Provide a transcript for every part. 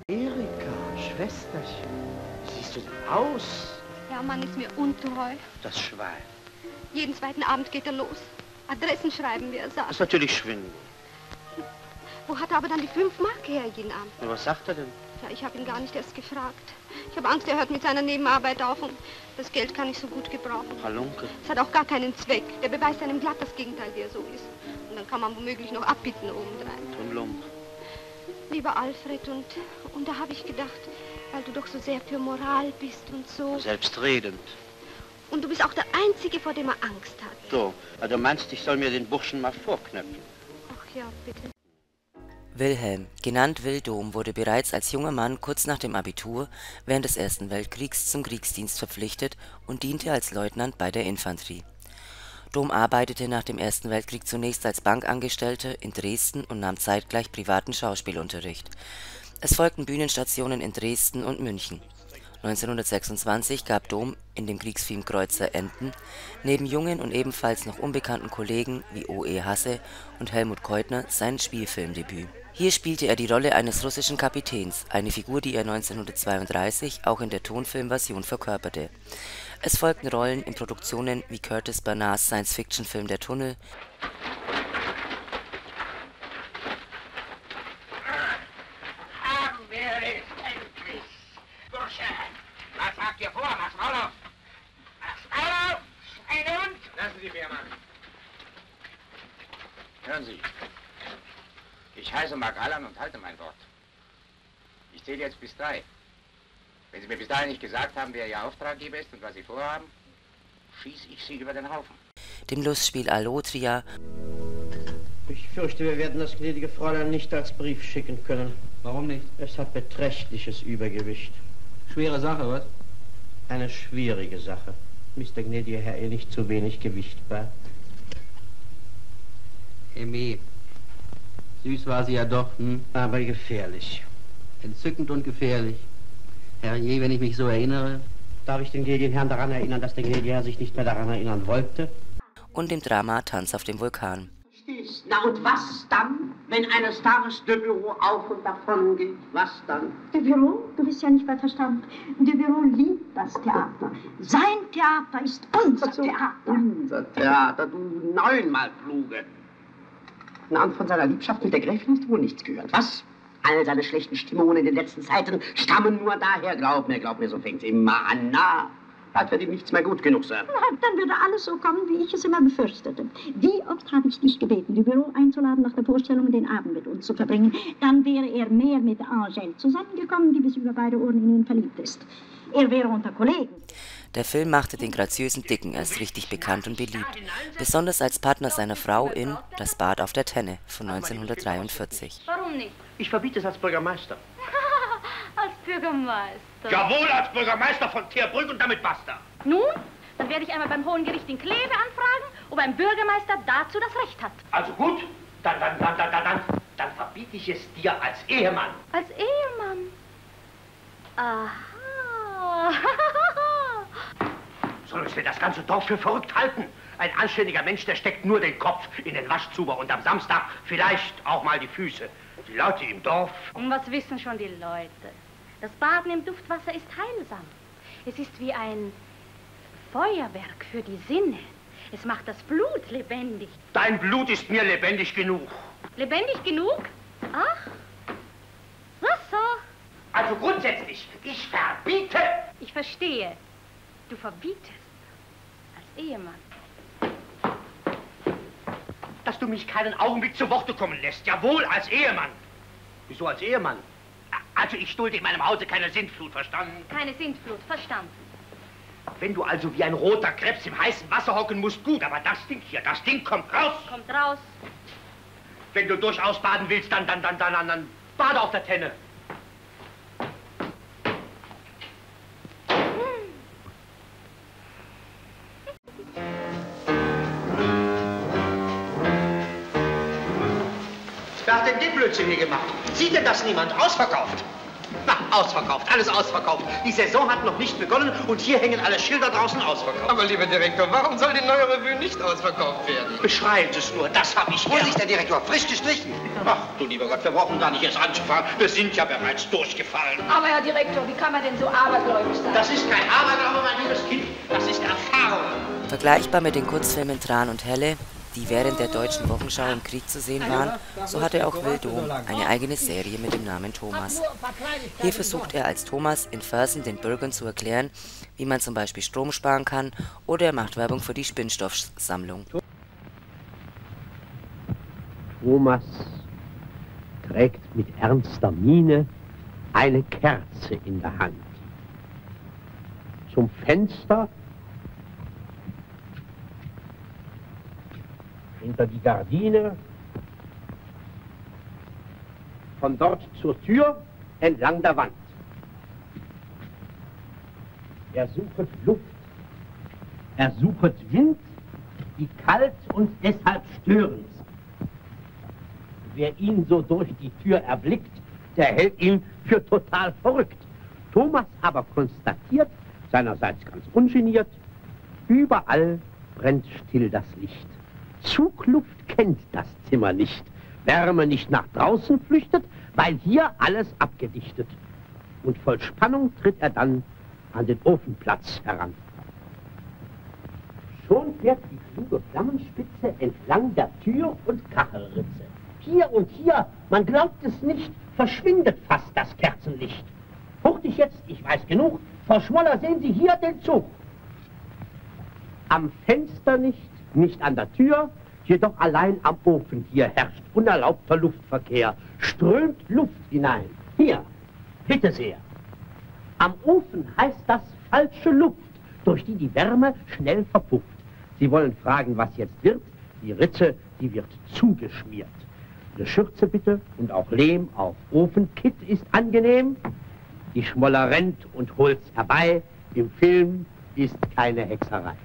Erika, Schwesterchen, wie siehst du denn aus? Der Mann ist mir untreu. Das Schwein. Jeden zweiten Abend geht er los. Adressen schreiben, wie er sagt. Das ist natürlich Schwindel. Wo hat er aber dann die 5 Mark her jeden Abend? Na, was sagt er denn? Ja, ich habe ihn gar nicht erst gefragt. Ich habe Angst, er hört mit seiner Nebenarbeit auf und das Geld kann ich so gut gebrauchen. Halunke. Es hat auch gar keinen Zweck. Der beweist einem glatt das Gegenteil, wie er so ist. Und dann kann man womöglich noch abbitten obendrein. Tumlump. Lieber Alfred, und da habe ich gedacht, weil du doch so sehr für Moral bist und so. Selbstredend. Und du bist auch der Einzige, vor dem er Angst hat. So, also du meinst, ich soll mir den Burschen mal vorknöpfen? Ach ja, bitte. Wilhelm, genannt Will Dom, wurde bereits als junger Mann kurz nach dem Abitur während des Ersten Weltkriegs zum Kriegsdienst verpflichtet und diente als Leutnant bei der Infanterie. Dom arbeitete nach dem Ersten Weltkrieg zunächst als Bankangestellter in Dresden und nahm zeitgleich privaten Schauspielunterricht. Es folgten Bühnenstationen in Dresden und München. 1926 gab Dom in dem Kriegsfilm Kreuzer Enten neben jungen und ebenfalls noch unbekannten Kollegen wie O.E. Hasse und Helmut Keutner sein Spielfilmdebüt. Hier spielte er die Rolle eines russischen Kapitäns, eine Figur, die er 1932 auch in der Tonfilmversion verkörperte. Es folgten Rollen in Produktionen wie Curtis Bernards Science-Fiction-Film Der Tunnel, Haben wir es endlich! Bursche, was habt ihr vor? Mach's Maul auf! Mach's Maul auf! Schweinehund! Lassen Sie mir, Mann. Hören Sie. Ich heiße Mark Allan und halte mein Wort. Ich zähle jetzt bis 3. Wenn Sie mir bis dahin nicht gesagt haben, wer Ihr Auftraggeber ist und was Sie vorhaben, schieße ich Sie über den Haufen. dem Lustspiel Allotria Ich fürchte, wir werden das gnädige Fräulein nicht als Brief schicken können. Warum nicht? Es hat beträchtliches Übergewicht. Schwere Sache, was? Eine schwierige Sache. Mr. gnädiger Herr ihr nicht zu wenig Gewicht bei? Emmy, süß war sie ja doch, hm? Aber gefährlich. Entzückend und gefährlich. Herrje, wenn ich mich so erinnere. Darf ich den gnädigen Herrn daran erinnern, dass der gnädige Herr sich nicht mehr daran erinnern wollte? und dem Drama Tanz auf dem Vulkan. Na und was dann, wenn eines Tages de Bureau auf und davon geht? Was dann? De Bureau? Du bist ja nicht weit verstanden. De Bureau liebt das Theater. Sein Theater ist unser Theater. Unser Theater, du neunmal Kluge. Na, und von seiner Liebschaft mit der Gräfin hast du wohl nichts gehört, was? All seine schlechten Stimmungen in den letzten Zeiten stammen nur daher. Glaub mir, so fängt's immer an. Na, bald wird ihm nichts mehr gut genug sein. Na, dann würde alles so kommen, wie ich es immer befürchtete. Wie oft habe ich dich gebeten, die Büro einzuladen, nach der Vorstellung den Abend mit uns zu verbringen. Dann wäre er mehr mit Angèle zusammengekommen, die bis über beide Ohren in ihn verliebt ist. Er wäre unter Kollegen. Der Film machte den graziösen Dicken erst richtig bekannt und beliebt, besonders als Partner seiner Frau in Das Bad auf der Tenne von 1943. Warum nicht? Ich verbiete es als Bürgermeister. Als Bürgermeister. Jawohl, als Bürgermeister von Teerbrück und damit basta. Nun, dann werde ich einmal beim Hohen Gericht in Kleve anfragen, ob ein Bürgermeister dazu das Recht hat. Also gut, dann verbiete ich es dir als Ehemann. Als Ehemann? Aha. Sollst du das ganze Dorf für verrückt halten? Ein anständiger Mensch, der steckt nur den Kopf in den Waschzuber und am Samstag vielleicht auch mal die Füße. Die Leute im Dorf... Und was wissen schon die Leute? Das Baden im Duftwasser ist heilsam. Es ist wie ein Feuerwerk für die Sinne. Es macht das Blut lebendig. Dein Blut ist mir lebendig genug. Lebendig genug? Ach, Wasser. Also grundsätzlich, ich verbiete... Ich verstehe. Du verbietest. Als Ehemann. Dass du mich keinen Augenblick zu Worte kommen lässt. Jawohl, als Ehemann. Wieso als Ehemann? Also ich dulde in meinem Hause keine Sintflut, verstanden? Keine Sintflut, verstanden. Wenn du also wie ein roter Krebs im heißen Wasser hocken musst, gut, aber das Ding hier, das Ding kommt raus. Kommt raus. Wenn du durchaus baden willst, dann bade auf der Tenne. Wer hat denn den Blödsinn hier gemacht? Sieht denn das niemand? Ausverkauft! Na, Ausverkauft, alles ausverkauft. Die Saison hat noch nicht begonnen und hier hängen alle Schilder draußen ausverkauft. Aber lieber Direktor, warum soll die neue Revue nicht ausverkauft werden? Beschreibt es nur, das habe ich Wo sich der Direktor frisch gestrichen? Ach, du lieber Gott, wir brauchen gar nicht erst anzufahren. Wir sind ja bereits durchgefallen. Aber Herr Direktor, wie kann man denn so abergläubisch sein? Das ist kein Aberglaube, mein liebes Kind. Das ist Erfahrung. Vergleichbar mit den Kurzfilmen Tran und Helle, die während der deutschen Wochenschau im Krieg zu sehen waren, so hatte auch Will Dom eine eigene Serie mit dem Namen Thomas. Hier versucht er als Thomas in Versen den Bürgern zu erklären, wie man zum Beispiel Strom sparen kann, oder er macht Werbung für die Spinnstoffsammlung. Thomas trägt mit ernster Miene eine Kerze in der Hand. Zum Fenster, hinter die Gardine, von dort zur Tür, entlang der Wand. Er sucht Luft, er sucht Wind, die kalt und deshalb störend ist. Wer ihn so durch die Tür erblickt, der hält ihn für total verrückt. Thomas aber konstatiert, seinerseits ganz ungeniert, überall brennt still das Licht. Zugluft kennt das Zimmer nicht, Wärme nicht nach draußen flüchtet, weil hier alles abgedichtet. Und voll Spannung tritt er dann an den Ofenplatz heran. Schon fährt die kluge Flammenspitze entlang der Tür- und Kachelritze. Hier und hier, man glaubt es nicht, verschwindet fast das Kerzenlicht. Hurtig jetzt, ich weiß genug, Frau Schmoller, sehen Sie hier den Zug. Am Fenster nicht, nicht an der Tür, jedoch allein am Ofen hier herrscht unerlaubter Luftverkehr, strömt Luft hinein. Hier, bitte sehr. Am Ofen heißt das falsche Luft, durch die die Wärme schnell verpufft. Sie wollen fragen, was jetzt wird? Die Ritze, die wird zugeschmiert. Eine Schürze bitte und auch Lehm auf Ofenkitt ist angenehm. Die Schmoller rennt und holt's herbei. Im Film ist keine Hexerei.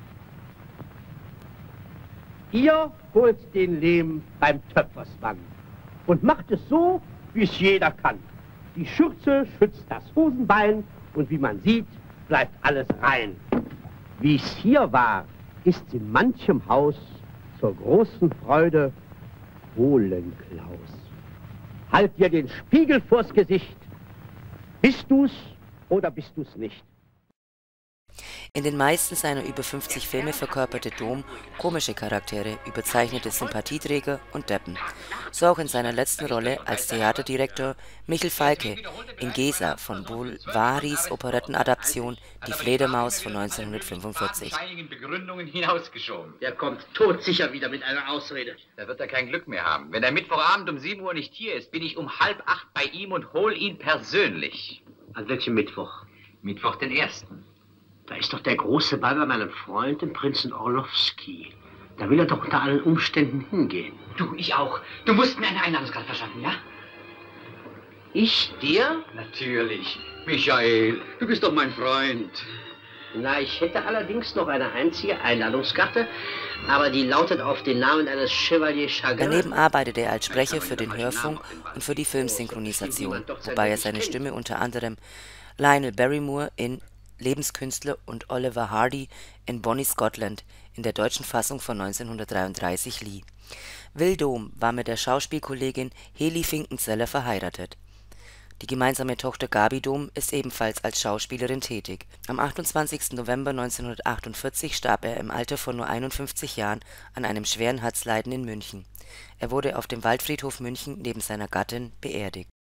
Ihr holt den Lehm beim Töpfersmann und macht es so, wie es jeder kann. Die Schürze schützt das Hosenbein und wie man sieht, bleibt alles rein. Wie es hier war, ist in manchem Haus zur großen Freude Kohlenklaus. Halt dir den Spiegel vors Gesicht. Bist du's oder bist du's nicht? In den meisten seiner über 50 Filme verkörperte Dom komische Charaktere, überzeichnete Sympathieträger und Deppen. So auch in seiner letzten Rolle als Theaterdirektor Michel Falke in Gesa von Boulevaris Operettenadaption Die Fledermaus von 1945. Einigen Begründungen hinausgeschoben. Der kommt todsicher wieder mit einer Ausrede. Da wird er kein Glück mehr haben. Wenn er Mittwochabend um 7 Uhr nicht hier ist, bin ich um 7:30 bei ihm und hol ihn persönlich. An welchem Mittwoch? Mittwoch den 1. Da ist doch der große Ball bei meinem Freund, dem Prinzen Orlowski. Da will er doch unter allen Umständen hingehen. Du, ich auch. Du musst mir eine Einladungskarte verschaffen, ja? Ich dir? Natürlich. Michael, du bist doch mein Freund. Na, ich hätte allerdings noch eine einzige Einladungskarte, aber die lautet auf den Namen eines Chevalier Chagrin. Daneben arbeitete er als Sprecher für den Hörfunk und für die Filmsynchronisation, wobei er seine Stimme unter anderem Lionel Barrymore in Lebenskünstler und Oliver Hardy in Bonnie Scotland in der deutschen Fassung von 1933 lieh. Will Dom war mit der Schauspielkollegin Heli Finkenzeller verheiratet. Die gemeinsame Tochter Gabi Dom ist ebenfalls als Schauspielerin tätig. Am 28. November 1948 starb er im Alter von nur 51 Jahren an einem schweren Herzleiden in München. Er wurde auf dem Waldfriedhof München neben seiner Gattin beerdigt.